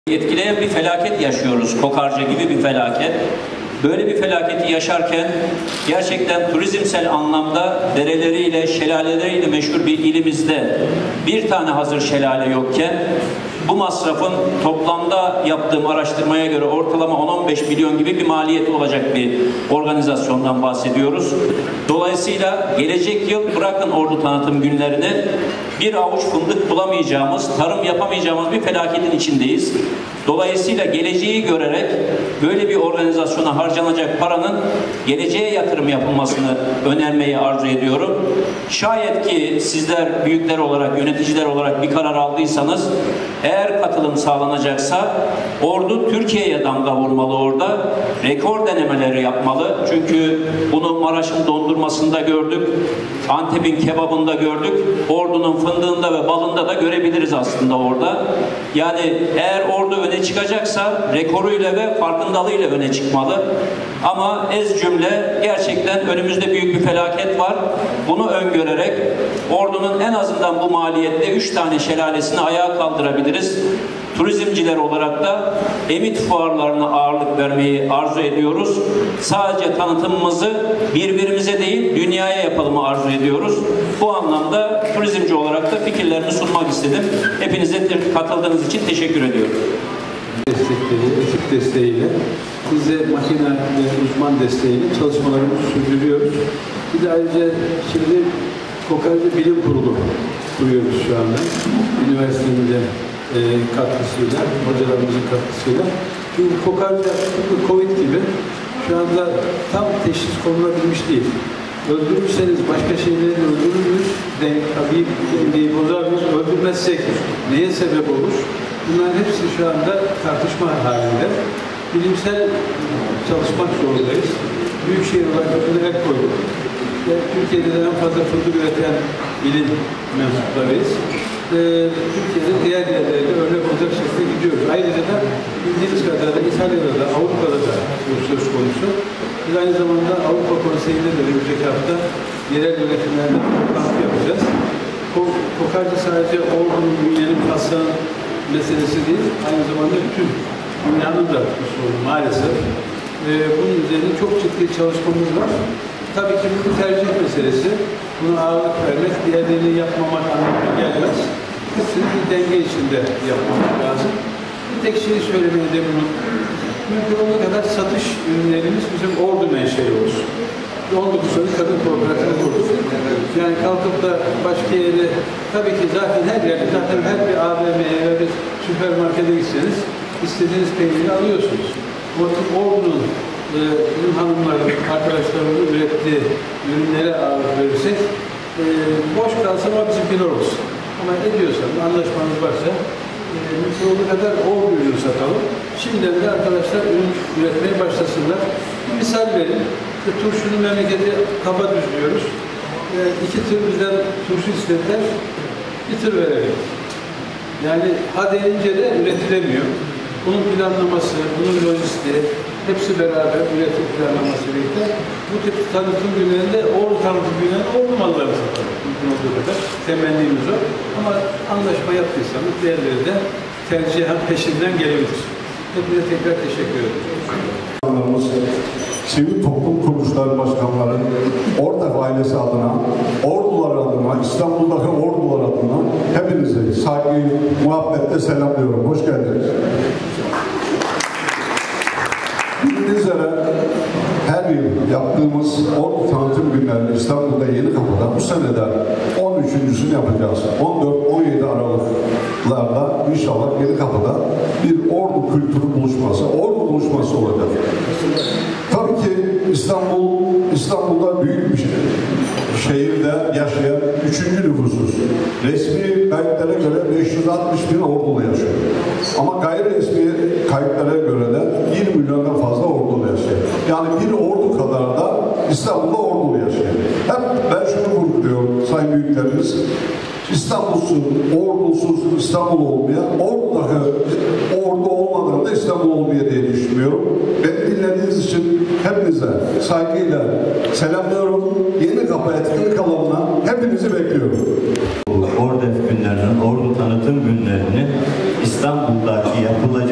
Etkileyen bir felaket yaşıyoruz. Kokarca gibi bir felaket. Böyle bir felaketi yaşarken gerçekten turizmsel anlamda dereleriyle, şelaleleriyle meşhur bir ilimizde bir tane hazır şelale yokken bu masrafın toplamda yaptığım araştırmaya göre ortalama 10-15 milyon gibi bir maliyeti olacak bir organizasyondan bahsediyoruz. Dolayısıyla gelecek yıl bırakın Ordu tanıtım günlerini bir avuç fındık bulamayacağımız, tarım yapamayacağımız bir felaketin içindeyiz. Dolayısıyla geleceği görerek böyle bir organizasyona harcanacak paranın geleceğe yatırım yapılmasını önermeyi arzu ediyorum. Şayet ki sizler büyükler olarak, yöneticiler olarak bir karar aldıysanız, eğer katılım sağlanacaksa Ordu Türkiye'ye damga vurmalı orada. Rekor denemeleri yapmalı. Çünkü bunu Maraş'ın dondurmasında gördük. Antep'in kebabında gördük. Ordu'nun fındığında ve balında da görebiliriz aslında orada. Yani eğer Ordu öne çıkacaksa rekoruyla ve farkındalığıyla öne çıkmalı. Ama ez cümle gerçekten önümüzde büyük bir felaket var. Bunu öngörerek Ordu'nun en azından bu maliyette 3 tane şelalesini ayağa kaldırabiliriz. Turizmciler olarak da emit fuarlarına ağırlık vermeyi arzu ediyoruz. Sadece tanıtımımızı birbirimize değil dünyaya yapalımı arzu ediyoruz. Bu anlamda turizmci olarak da fikirlerimi sunmak istedim. Hepinize katıldığınız için teşekkür ediyorum. Ekip desteğiyle, biz de makine ve uzman desteğiyle çalışmalarımızı sürdürüyoruz. Bir de ayrıca şimdi Kokarca Bilim Kurulu kuruyoruz şu anda. Üniversitemizde katkısıyla, hocalarımızın katkısıyla. Çünkü Kokarca Covid gibi şu anda tam teşhis konulabilmiş değil. Öldürürseniz başka şeyleri öldürür müyüz? Tabii dengeyi bozar mıyız? Öldürmezsek neye sebep olur? Bunların hepsi şu anda tartışma halinde. Bilimsel çalışmak zorundayız. Büyükşehir olarak buna el koyduk. Türkiye'de de en fazla fındık üreten bilim mensuplarıyız. Türkiye'de diğer yerlerde örnek olacak şekilde gidiyoruz. Ayrıca da bildiğiniz kadarıyla İtalya'da da Avrupa'da da bu söz konusu. Biz aynı zamanda Avrupa Konseyi'nde de önümüzdeki hafta yerel yönetimlerde toplantı yapacağız. Kokarca sadece Ordu'nun, Ünye'nin, Hasan'ın meselesi değil, aynı zamanda bütün dünyanın da bir sorunu maalesef. Bunun üzerine çok ciddi çalışmamız var. Tabii ki bu bir tercih meselesi. Buna ağırlık vermek, diğerlerini yapmamak anlamına gelmez. Hepsini bir denge içinde yapmak lazım. Bir tek şeyi söylemeye de bunu. Mümkün olduğu kadar satış ürünlerimiz bizim Ordu menşeli olsun. 19 sene kadın kooperatifini kurduk. Yani kalkıp da başka yere, tabii ki zaten her yerde, zaten her bir AVM'ye ya bir süpermarkete gitseniz istediğiniz peyniri alıyorsunuz. Ordu'nun hanımların, arkadaşlarımızın ürettiği ürünlere ağırlık verirsek boş kalsa ama bizimkiler olsun. Ama ediyorsanız, anlaşmanız varsa mümkün olduğu kadar Ordu ürünü satalım. Şimdiden de arkadaşlar ürün üretmeye başlasınlar. Bir misal verin. Turşunun memleketi Kabadüz diyoruz. 2 tır bizden turşu istediler. 1 tır verelim. Yani ha denince de üretilemiyor. Bunun planlaması, bunun lojistiği, hepsi beraber üretim planlaması birlikte. Bu tip tanıtım günlerinde Ordu tanıtım günlerinde Ordu malları satalım. Mümkün olduğu kadar temennimiz o. Ama anlaşma yaptıysanız diğerleri de tercihen peşinden gelebilir. Hepinize tekrar teşekkür ederim. Sivil toplum kuruluşları başkanları, Ortak ailesi adına, Ordular adına, İstanbul'daki Ordular adına hepinizi saygı, muhabbetle selamlıyorum. Hoş geldiniz. Bildiğiniz üzere her yıl yaptığımız Ordu tanıtım günlerinde İstanbul'da Yenikapı'da bu senede 13.'sünü yapacağız. 14-17 Aralık'larda inşallah Yenikapı'da bir Ordu kültürü buluşması, Ordu buluşması olacak. Tabii ki İstanbul'da büyük bir şehirde yaşayan 3. nüfusuz. Resmi kayıtlara göre 560 bin Ordulu yaşıyor. Ama gayri resmi kayıtlara göre de 1 milyondan fazla Ordulu yaşıyor. Yani bir Ordu kadar da İstanbul'da Ordulu yaşıyor. Hep ben şunu vurguluyorum sayın büyüklerimiz. İstanbul'suz, Ordu'suz İstanbul olmayan, Ordu olmadığında İstanbul olmaya diye düşünmüyorum. Beni dinlediğiniz için hepinize saygıyla selamlıyorum. Yenikapı etkinlik alanına hepinizi bekliyorum. Ordu günlerinin, Ordu tanıtım günlerini İstanbul'daki yapılacak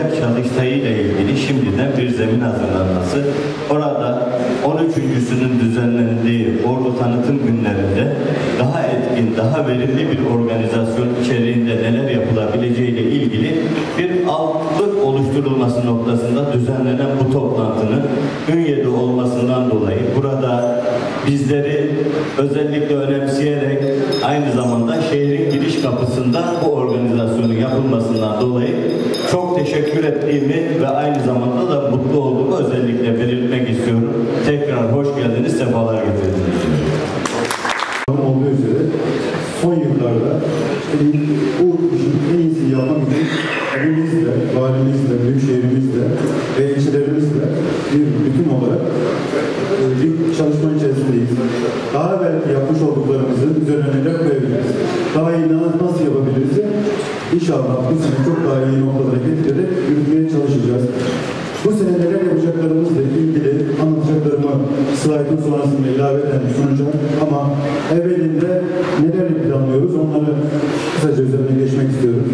yapılacak çalıştayıyla ilgili şimdiden bir zemin hazırlanması, orada 13.'sünün düzenlendiği Ordu Tanıtım Günlerinde daha etkin, daha verimli bir organizasyon içeriğinde neler yapılabileceği ile ilgili bir altlık oluşturulması noktasında düzenlenen bu toplantının Ünye'de olmasından dolayı burada bizleri özellikle önemseyerek aynı zamanda şehrin giriş kapısında bu organizasyonun yapılmasından dolayı çok teşekkür ettiğimi ve aynı zamanda da mutlu olduğumu özellikle belirtmek istiyorum. Tekrar hoş geldiniz, sefalar getirdiniz. Olduğu üzere son yıllarda bu işin en iyisini yapmak için elimizle, valimizle, büyükşehirimizle ve ilçelerimizle bir bütün olarak bir çalışma içerisindeyiz. Daha belki yapmış olduklarımızı üzerine neler koyabiliriz? Daha iyi nasıl yapabiliriz? İnşallah bu sene çok daha iyi noktalara getirerek yürütmeye çalışacağız. Bu sene neler yapacaklarımızla ilgili anlatacaklarımı slaytın sonrasında ilaveten sunacağım ama evvelinde neler planlıyoruz onları kısaca üzerine geçmek istiyorum.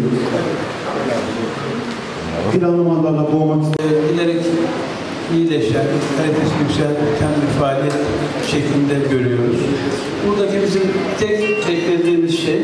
Planlamalarla boğmak istiyorum. Giderek iyileşen, kalitesi yükselten bir faaliyet şeklinde görüyoruz. Buradaki bizim tek beklediğimiz şey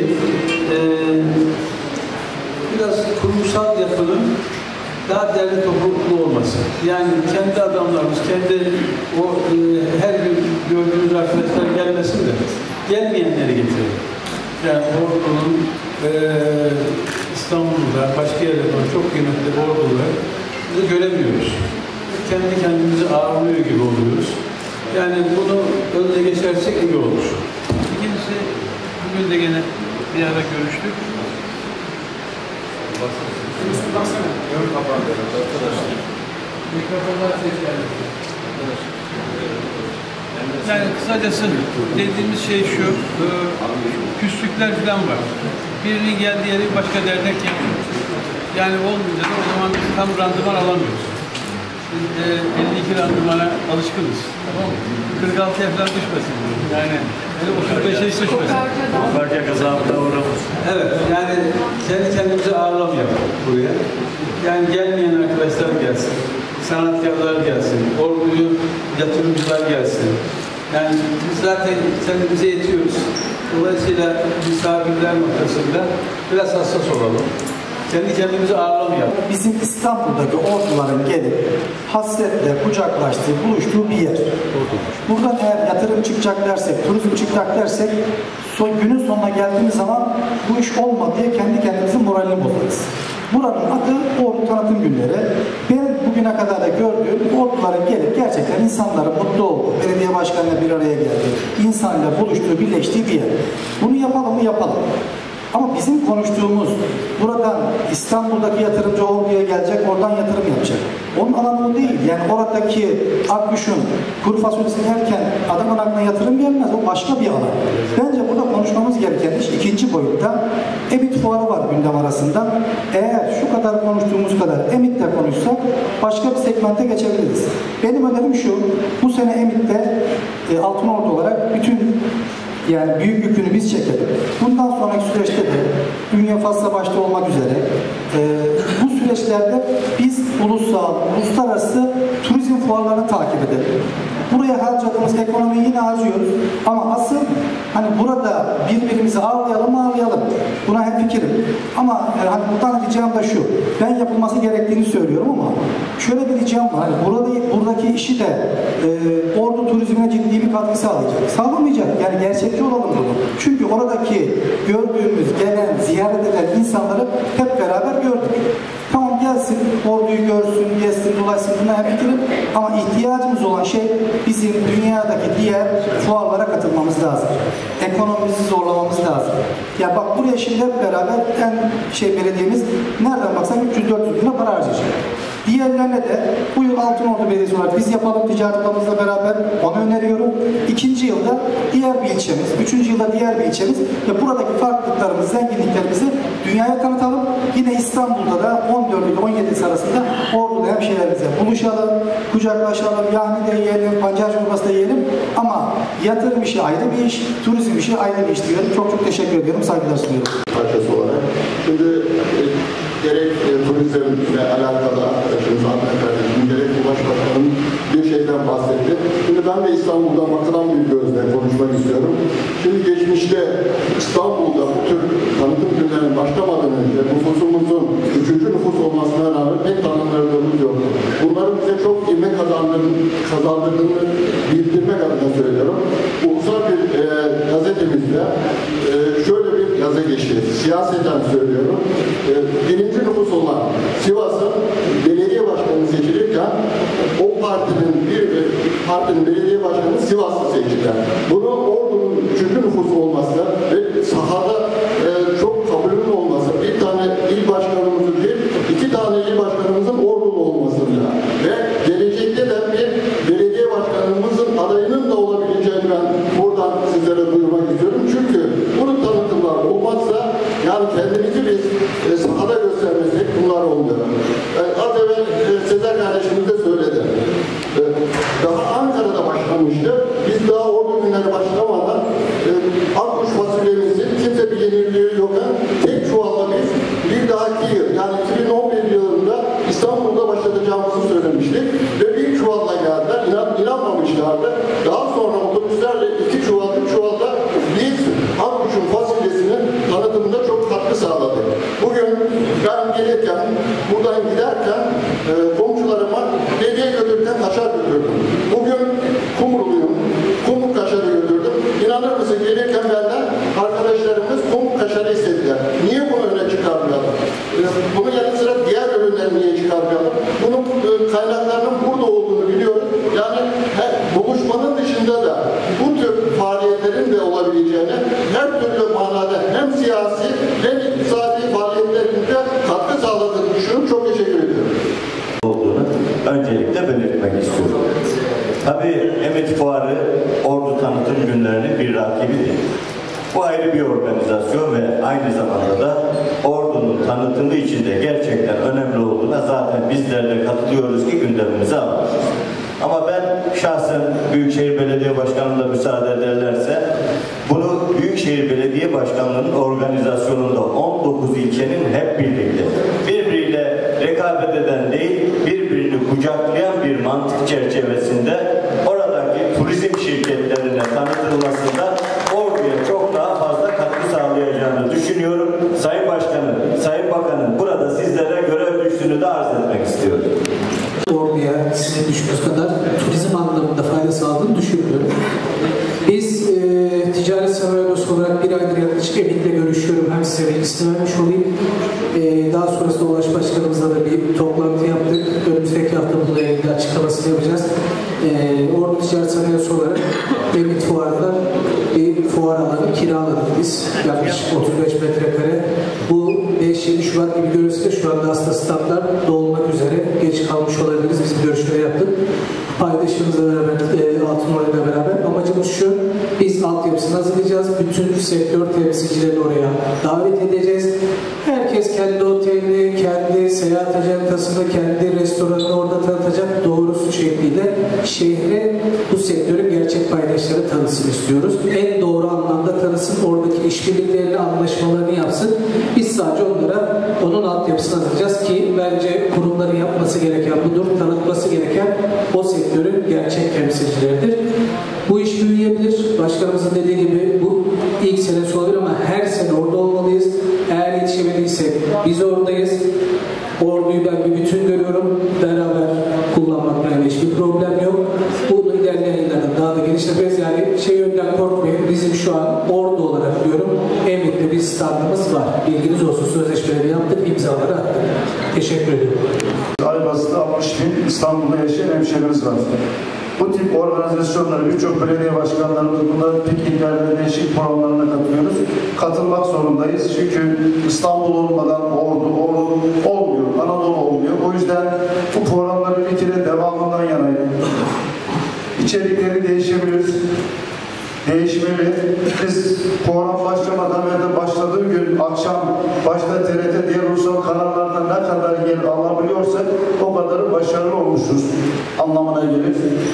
biraz kurumsal yapının daha derli toplu olması. Yani kendi adamlarımız, kendi o her gün gördüğümüz arkadaşlar gelmesin de gelmeyenleri getirelim. Yani Ordu'nun İstanbul'da, başka yerlerde çok kıymetli orduları göremiyoruz. Kendi kendimizi ağırlıyor gibi oluyoruz. Yani bunu önüne geçersek iyi olur. İkincisi, bugün de gene bir ara görüştük. Baksana. Yorum kapandı arkadaşlar. Mikrofonlar ses geldi. Yani kısacası dediğimiz şey şu, küslükler falan var. Birinin geldiği yeri başka dernek yapıyor. Yani olmayınca da o zaman biz tam randıman alamıyoruz. Biz 52 randımana alışkınız. Tamam mı? 46'ya falan düşmesin. Yani 35'e hiç düşmesin. Farca kazanımda uğramız. Evet, yani kendi kendimize ağırlamayalım buraya. Yani gelmeyen arkadaşlar gelsin, sanatkarlar gelsin, orduyu yatırımcılar gelsin. Yani biz zaten kendimize yetiyoruz. Dolayısıyla misafirler noktasında biraz hassas olalım. Kendi kendimizi ağırlamayalım. Bizim İstanbul'daki orduların gelip hasretle kucaklaştığı, buluştuğu bir yer. Buradan eğer yatırım çıkacak dersek, turizm çıkacak dersek, günün sonuna geldiğimiz zaman bu iş olmadı diye kendi kendimizin moralini bozarız. Buranın adı Ordu Tanıtım Günleri. Benim bugüne kadar da gördüğüm orduların gelip gerçekten insanların mutlu olduğu, belediye başkanıyla bir araya geldi, insanla buluştuğu, birleştiği bir yer. Bunu yapalım mı? Yapalım. Ama bizim konuştuğumuz buradan İstanbul'daki yatırımcı Ordu'ya gelecek, oradan yatırım yapacak. Onun alanı değil. Yani oradaki Akgüş'ün kuru fasulyesini yerken adamın aklına yatırım gelmez. O başka bir alan. Bence burada konuşmamız gereken iş ikinci boyutta EMİT fuarı var gündem arasında. Eğer şu kadar konuştuğumuz kadar EMİT'te konuşsak başka bir segmente geçebiliriz. Benim önerim şu, bu sene EMİT'te Altınordu olarak bütün yani büyük yükünü biz çekelim. Bundan sonraki süreçte de Ünye Fas'la başta olmak üzere bu süreçlerde biz ulusal, uluslararası turizm fuarlarını takip edelim. Buraya harcadığımız ekonomiyi yine harcıyoruz. Ama asıl hani burada birbirimizi ağırlayalım. Buna hep fikirim. Ama hani buradan ricam da şu. Ben yapılması gerektiğini söylüyorum ama şöyle bir ricam var. Hani buradaki işi de Ordu turizmine ciddi bir katkı sağlayacak. Sağlamayacak. Yani gerçekçi olalım bunu. Çünkü oradaki gördüğümüz, gelen, ziyaret eden insanları hep beraber gördük. Tamam gelsin, Ordu'yu görsün, gezsin, dolaşsın, buna hep fikirim. Ama ihtiyacımız olan şey bizim dünyadaki diğer fuarlara katılmamız lazım. Ekonomimizi zorlamamız lazım. Ya bak buraya şimdi hep beraber belediyemiz nereden baksan 300-400 bin para harcayacak. Diğerlerine de bu yıl Altınordu Belediyesi olarak biz yapalım ticaret odamızla beraber, onu öneriyorum. İkinci yılda diğer bir ilçemiz, üçüncü yılda diğer bir ilçemiz ve buradaki farklılıklarımızı, zenginliklerimizi dünyaya tanıtalım. Yine İstanbul'da da 14 ile 17 arasında Ordu'da hemşehrilerimizle buluşalım, kucaklaşalım, yahni de yiyelim, pancar çorbası da yiyelim. Ama yatırım işi ayrı bir iş, turizm işi ayrı bir iş diyorum. Çok çok teşekkür ediyorum, saygılar sunuyorum. Parçası olarak. Şimdi gerek turizmle alakalı arkadaşımız, Ahmet kardeşim, gerek Ulaş Başkanım bir şeyden bahsetti. Şimdi ben de İstanbul'dan bakılan bir gözle konuşmak istiyorum. Şimdi geçmişte İstanbul'da bu tür tanıtım günlerinin başlamadan önce nüfusumuzun 3. nüfus olmasına rağmen pek tanımlarımız yoktu. Bunların bize çok ivme kazandırdığını bildirmek adına söylüyorum. Ulusal bir gazetemizde şöyle bir yazı geçti. Siyaseten söylüyorum. Birinci nüfus olan Sivas'ın belediye başkanı seçilirken o partinin belediye başkanı Sivas'ı seçtiler. Bunu Ordu'nun 3. nüfusu olması ve sahada çok kabulün olması, bir tane il başkanımızın değil, 2 tane il başkanımızın Ordulu olmasında ve gelecekte de bir belediye başkanımızın adayının da olabileceğini ben buradan sizlere duyurmak istiyorum. Çünkü bunun tanıtımlar olmazsa yani kendimizi biz sahada göstermesek bunlar olmuyor. Az evvel Sezer kardeşimiz de söyledi. Daha Ankara'da başlamıştı. Biz daha ordu günleri başlamadan akkuş fasulyemizi kimse bilinirliği yokken tek çuvalla biz bir dahaki yıl yani 2011 yılında İstanbul'da başlatacağımızı söylemiştik ve bir çuvalla geldiler. İnanmamışlardı. Daha sonra otobüslerle 2 çuval, 3 çuvalda biz akkuşun fasulyesinin tanıtımında çok katkı sağladık. Bugün ben gelirken, buradan giderken komşularıma hediye götürürken kaşar götürdüm. Bugün Kumruluyum. Kumru kaşarı götürdüm. İnanır mısın gelirken benden arkadaşlarımız kumru kaşarı istediler. Niye bunu öne çıkarmayalım? Bunun yanı sıra diğer ürünleri niye çıkarmayalım? Bunun kaynaklarının burada olduğunu biliyoruz. Yani buluşmanın dışında da bu tür faaliyetlerin de olabileceğini her türlü manada hem siyasi hem iktisadi faaliyetlerinde katkı sağladığını düşünüyorum. Çok teşekkür ediyorum. Olduğunu öncelikle belirtmek istiyorum. Tabii Emet Fuarı Ordu Tanıtım Günlerinin bir rakibi değil. Bu ayrı bir organizasyon ve aynı zamanda da Ordu'nun tanıtımı içinde gerçekten önemli olduğuna zaten bizler de katılıyoruz ki gündemimize almışız. Ama ben şahsen Büyükşehir Belediye Başkanı'na müsaade ederlerse bunu Büyükşehir Belediye Başkanlığı'nın organizasyonunda 19 ilçenin hep birlikte birbiriyle rekabet eden değil, birbirini kucaklayan bir mantık çerçevesinde oradaki turizm şirketlerine tanıtılmasında Ordu'ya çok daha fazla katkı sağlayacağını düşünüyorum. Sayın Başkanım, Sayın Bakanım burada sizlere görev düştüğünü de arz etmek istiyorum. Ordu'ya sizin düşündüğünüz kadar turizm anlamında fayda sağladığını düşünmüyorum. Biz ticaret sanayi odası olarak bir aydır yaklaşık Emin'le görüşüyorum. Hem size bilgisini vermiş olayım. Daha sonrasında Ulaş Başkanımızla da bir toplantı yaptık. Önümüzdeki hafta bununla ilgili açıklamasını yapacağız. Ordu Ticaret Sanayi Odası olarak Emin Fuar'da bir fuar alanı kiraladık biz. Yaklaşık 35 metrekare. Bu 5-7 Şubat gibi görülse de şu anda aslında standlar dolmak üzere. Geç kalmış olabiliriz. Biz bir görüşme yaptık. Paydaşımızla beraber, Altınordu'yla beraber. Amacımız şu, biz altyapısını hazırlayacağız. Bütün sektör temsilcilerini oraya davet edeceğiz. Herkes kendi otelini, kendi seyahat ajantasını, kendi restoranını orada tanıtacak. Doğrusu şekliyle şehre bu sektörün gerçek paydaşları tanısın istiyoruz. En doğru anlamda tanısın, oradaki işbirliklerini, anlaşmalarını yapsın. Biz sadece onlara onun altyapısını hazırlayacağız ki bence kurumların yapması gereken budur, tanıtması gereken o sektörün gerçek temsilcileridir. Bu iş büyüyebilir. Başkanımızın dediği gibi bu ilk senesi olabilir ama her sene orada olmalıyız. Eğer yetişemediysek biz oradayız. Ordu'yu ben bir bütün görüyorum. Beraber kullanmakla hiçbir problem yok. Bunu ilerleyen yıllarda daha da genişleteceğiz. Yani yönden korkmayın. Bizim şu an Ordu olarak diyorum Emit'te bir standımız var. Bilginiz olsun. Sözleşmeleri yaptık. İmzaları attık. Teşekkür ediyorum. Aybası'da 60 bin İstanbul'da yaşayan hemşehrimiz var. Bu tip organizasyonlara birçok belediye başkanlarımız bunların pek illerde değişik programlarına katılıyoruz. Katılmak zorundayız. Çünkü İstanbul olmadan Ordu olmuyor. Anadolu olmuyor. O yüzden bu programların bir kere devamından yanayım. İçerikleri değişebilir. Değişmeli. Biz program başlamadan ve de başladığı gün akşam başta TRT, diğer ulusal kanallarda ne kadar yer alabiliyorsak o kadar başarılı olmuşuz anlamına gelir.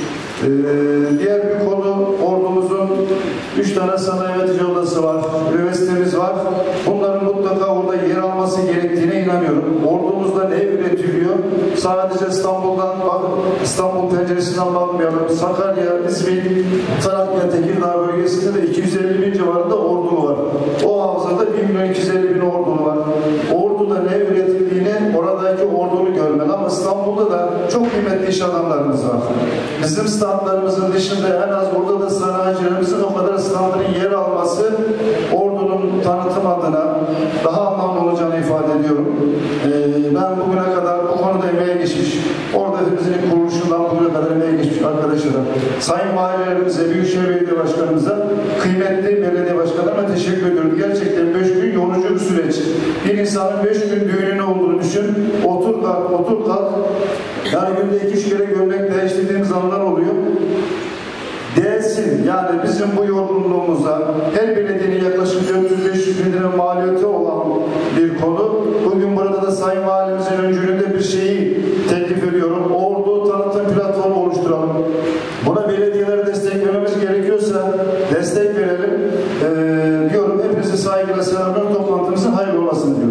Diğer bir konu Ordumuzun 3 tane sanayi yönetici odası var, üniversitemiz var. Bunların mutlaka orada yer alması gerektiğine inanıyorum. Ordumuzda ne üretiliyor? Sadece İstanbul penceresinden bakmayalım. Sakarya, İzmir, Trakya, Tekirdağ bölgesinde de 250 bin civarında ordulu var. O havzada 1.250.000 ordulu var. Orduda ne üretildiğini oradaki ordunu görmek. Ama İstanbul'da da çok kıymetli iş adamlarımız var. Bizim standlarımızın dışında en az orada da sanayicilerimizin o kadar standların yer alması ordunun tanıtım adına daha anlamlı olacağını ifade ediyorum. Ben bugüne kadar bu konuda emeğe geçmiş, orada hepimizin kuruluşundan bugüne kadar emeğe geçmiş arkadaşlara, sayın valilerimize, Büyükşehir Belediye Başkanımıza, kıymetli belediye başkanlarına teşekkür ediyorum. Gerçekten 5 gün yorucu bir süreç. Bir insanın 5 gün düğünün olduğunu düşün, otur kalk. Yani günde 2-3 kere gömlek değiştirdiğimiz anlar oluyor. Değilsin. Yani bizim bu yorgunluğumuza her belediyenin yaklaşık 400-500 bin lira maliyeti olan bir konu. Bugün burada da Sayın Valimizin öncülüğünde bir şeyi teklif ediyorum. Ordu tanıtım platformu oluşturalım. Buna belediyelere destek vermemiz gerekiyorsa destek verelim. Diyorum hepinizi saygıyla selamlıyorum. Toplantımızı